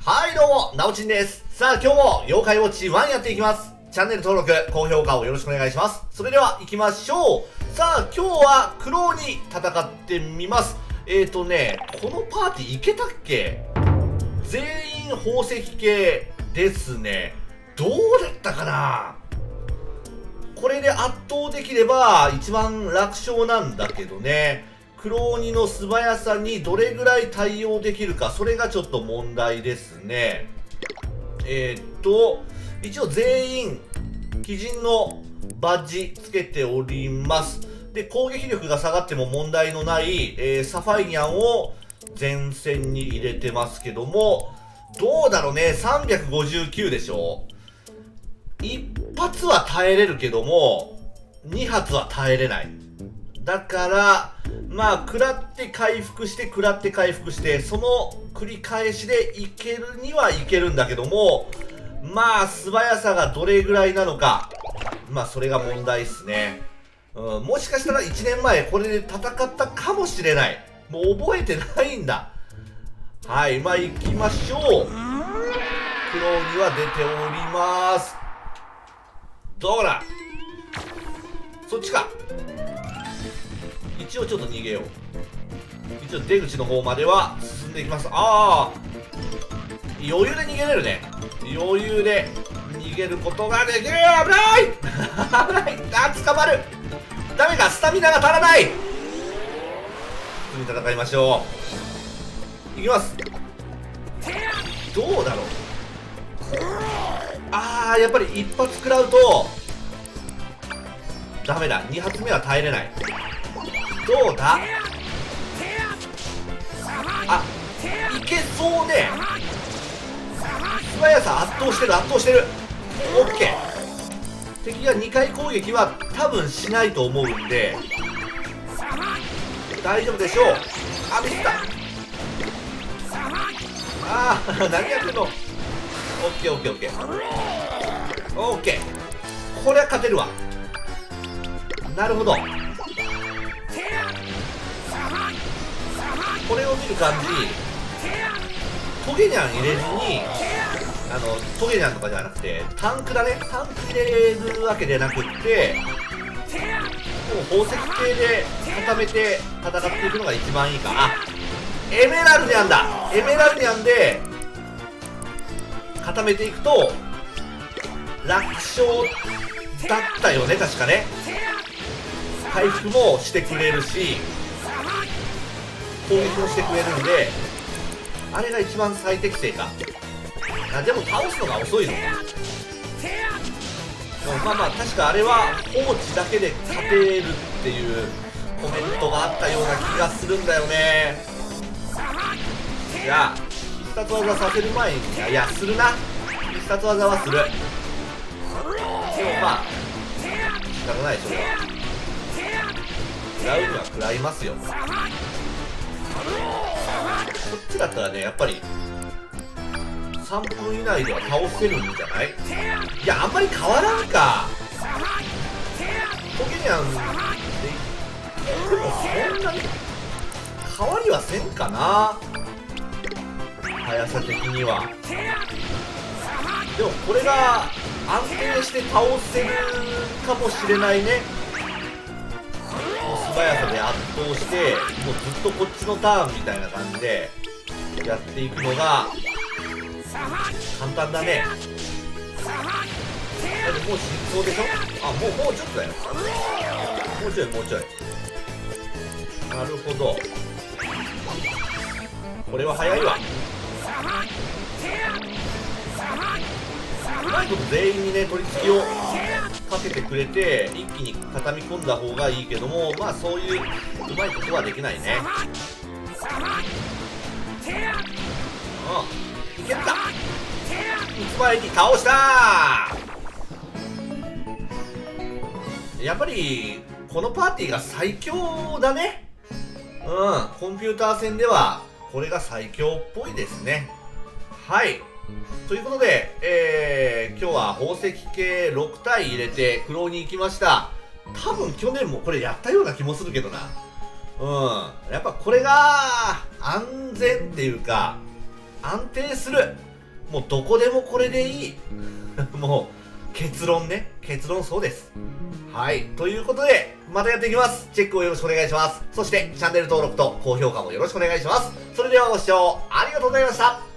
はいどうも、なおちんです。さあ今日も妖怪ウォッチ1やっていきます。チャンネル登録、高評価をよろしくお願いします。それでは行きましょう。さあ今日はクロウに戦ってみます。このパーティーいけたっけ？全員宝石系ですね。どうだったかな？これで圧倒できれば一番楽勝なんだけどね。黒鬼の素早さにどれぐらい対応できるか、それがちょっと問題ですね。一応全員、鬼人のバッジつけております。で、攻撃力が下がっても問題のない、サファイアンを前線に入れてますけども、どうだろうね、359でしょ。1発は耐えれるけども、2発は耐えれない。だから、まあ、食らって回復して、食らって回復して、その繰り返しでいけるにはいけるんだけども、まあ、素早さがどれぐらいなのか。まあ、それが問題っすね。もしかしたら1年前これで戦ったかもしれない。もう覚えてないんだ。はい、まあ、行きましょう。クロウには出ております。どうだ？そっちか。一応ちょっと逃げよう。一応出口の方までは進んでいきます。ああ、余裕で逃げれるね。余裕で逃げることができる。危ない危ない。あ、捕まる。ダメか、スタミナが足らない。普通に戦いましょう。いきます。どうだろう。ああ、やっぱり一発食らうとダメだ。2発目は耐えれない。どうだ？あ、いけそうね。素早さ圧倒してる、圧倒してる。オッケー。敵が2回攻撃は多分しないと思うんで大丈夫でしょう。あ、ミスった。あー何やってんの。オッケーオッケーオッケーオッケー。これは勝てるわ。なるほど。これを見る感じ、トゲニャン入れずに、トゲニャンとかじゃなくてタンクだね。タンク入れるわけでなくって、もう宝石系で固めて戦っていくのが一番いいか。あ、エメラルニャンだ。エメラルニャンで固めていくと楽勝だったよね、確かね。回復もしてくれるし攻撃もしてくれるんで、あれが一番最適性か。あ、でも倒すのが遅いのか。まあまあ確かあれは放置だけで勝てるっていうコメントがあったような気がするんだよね。いや、必殺技させる前に、いやするな。必殺技はする。でもまあ仕方ない、それは。食らうには食らいますよ。こっちだったらね、やっぱり3分以内では倒せるんじゃない？いや、あんまり変わらんか。トゲニャンでもそんなに変わりはせんかな、速さ的には。でもこれが安定して倒せるかもしれないね。素早さで圧倒して、もうずっとこっちのターンみたいな感じでやっていくのが簡単だね。だってもう真相でしょ。あ、もうちょっとだよ。もうちょいもうちょい。なるほど、これは早いわ。うまいこと全員にね、取り付きをかけてくれて一気に畳み込んだ方がいいけども、まあそういううまいことはできないね。いけるか。打つ前に倒した。やっぱりこのパーティーが最強だね。コンピューター戦ではこれが最強っぽいですね。はい、ということで、今日は宝石系6体入れてクロウに行きました。多分去年もこれやったような気もするけどな。やっぱこれが安全っていうか安定する。 もうどこでもこれでいい。もう、結論ね。結論そうです。はい。ということで、またやっていきます。チェックをよろしくお願いします。そして、チャンネル登録と高評価もよろしくお願いします。それではご視聴ありがとうございました。